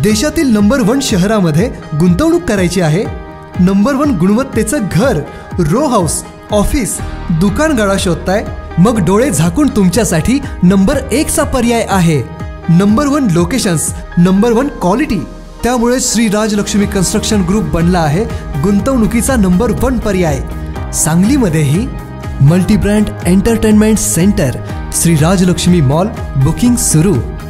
देशातील नंबर 1 शहरामध्ये गुंतवणूक करायची आहे? नंबर 1 गुणवत्तेचं घर, रो हाऊस, ऑफिस, दुकान गाळा शोधताय? मग डोळे झाकून तुमच्यासाठी नंबर 1 चा पर्याय आहे. Number 1 locations, number 1 quality. त्यामुळे श्री राजलक्ष्मी कन्स्ट्रक्शन ग्रुप बनला आहे गुंतवणुकीचा नंबर 1 पर्याय. सांगलीमध्येही multi brand entertainment centre, Shri Rajalakshmi mall, booking सुरू.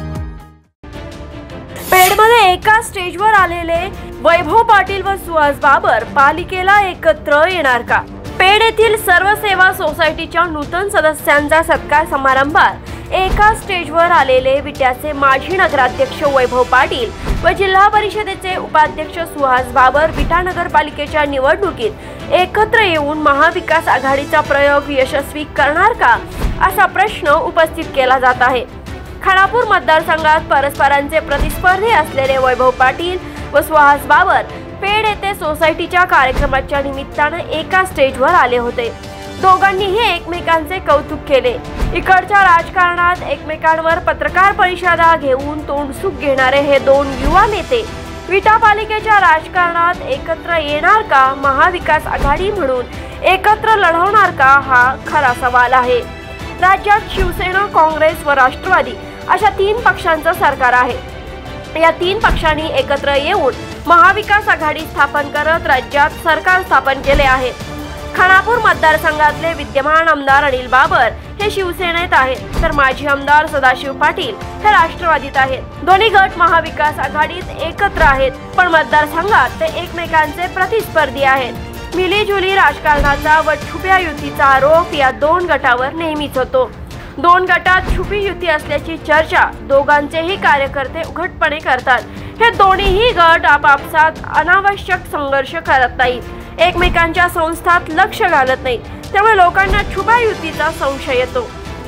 पेडमध्ये एका स्टेजवर आलेले वैभव पाटील व सुहास बाबर पालिकेला एकत्र येणार का? पेड येथील सर्व सेवा सोसायटीच्या नूतन सदस्यांचा सत्कार समारंभात एका स्टेजवर आलेले विट्याचे माजी नगराध्यक्ष वैभव पाटील व जिल्हा परिषदेचे उपाध्यक्ष सुहास बाबर विटा नगरपालिकेच्या निवडणुकीत एकत्र येऊन महाविकास आघाडीचा प्रयोग यशस्वी करणार का, असा प्रश्न उपस्थित केला जात आहे. खानापूर मतदारसंघात परस्परांचे प्रतिस्पर्धी असलेले वैभव पाटील व सुहास बाबर पेड येथे सोसायटीच्या कार्यक्रमाच्या निमित्ताने एका स्टेजवर आले होते. दोघांनीही एकमेकांचे कौतुक केले. इकडच्या राजकारणात एकमेकांवर पत्रकार परिषदा घेऊन तोंडसुख घेणारे हे दोन युवा नेते विटा पालिकेच्या राजकारणात एकत्र येणार का, महाविकास आघाडी म्हणून एकत्र लढवणार का, हा खरा सवाल आहे. राज्यात शिवसेना, काँग्रेस व राष्ट्रवादी अशा 3 पक्षांचं सरकार आहे. या 3 पक्षांनी एकत्र येऊन महाविकास आघाडी स्थापन करत राज्यात सरकार स्थापन केले आहे. खानापूर मतदारसंघातले विद्यमान आमदार अनिल बाबर हे शिवसेनेत आहेत, तर माजी आमदार सदाशिव पाटील हे राष्ट्रवादीत आहेत. दोन्ही गट महाविकास आघाडीत एकत्र आहेत, पण मतदारसंघात ते एकमेकांचे प्रतिस्पर्धी आहेत. मिलीजुली राजकारणाचा व छुप्या युतीचा आरोप या 2 गटावर नेहमीच होतो. 2 गटात छुपी युती असल्याची चर्चा दोघांचेही कार्यकर्ते उघडपणे करतात. हे दोन्हीही गट आपापसात अनावश्यक संघर्ष करत नाहीत, एकमेकांच्या संस्थात लक्ष घालत नाहीत, त्यामुळे लोकांना छुप्या युतीचा संशय येतो.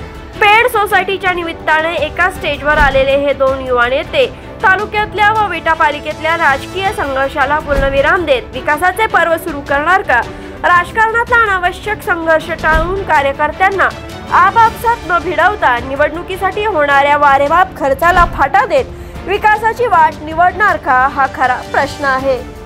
पेड सोसायटीच्या निमित्ताने एका स्टेजवर आलेले हे 2 युवा नेते तालुक्यातल्या व विटा पालिकेतल्या राजकीय संघर्षाला पूर्णविराम देत विकासाचे पर्व सुरू करणार का? राजकारणातला अनावश्यक संघर्ष टाळून कार्यकर्त्यांना आपापसात न भिडवता निवडणुकीसाठी होणाऱ्या वारेमाप खर्चाला फाटा देत विकासाची वाट निवडणार का, हा खरा प्रश्न आहे.